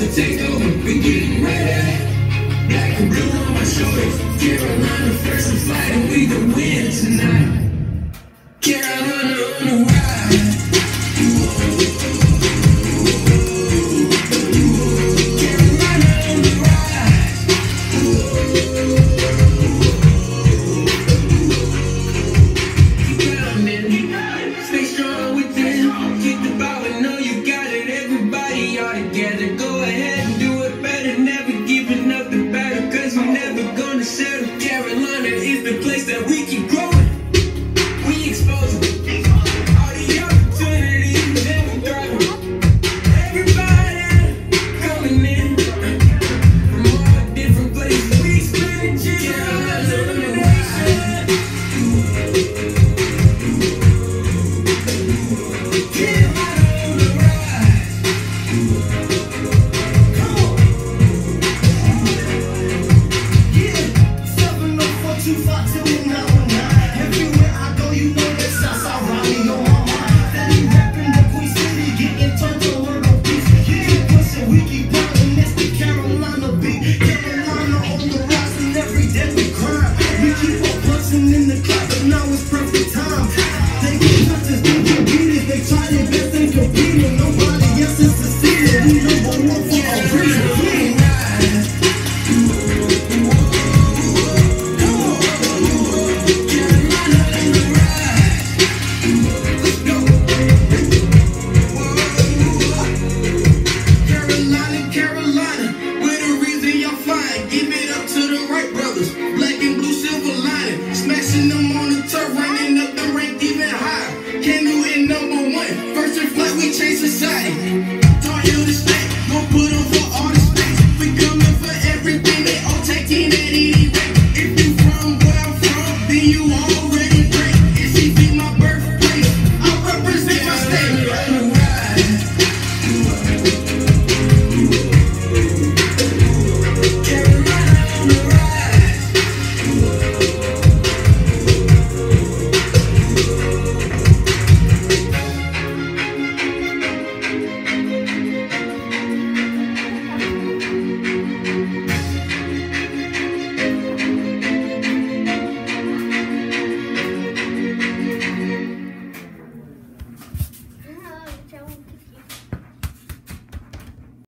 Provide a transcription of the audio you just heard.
take over, we getting ready. Black and blue on my shoulders. Carolina first and fight, and we gon' win tonight. Carolina on the ride. Carolina on the ride. Stay strong within. Keep the power, know you got it. Everybody all together. Go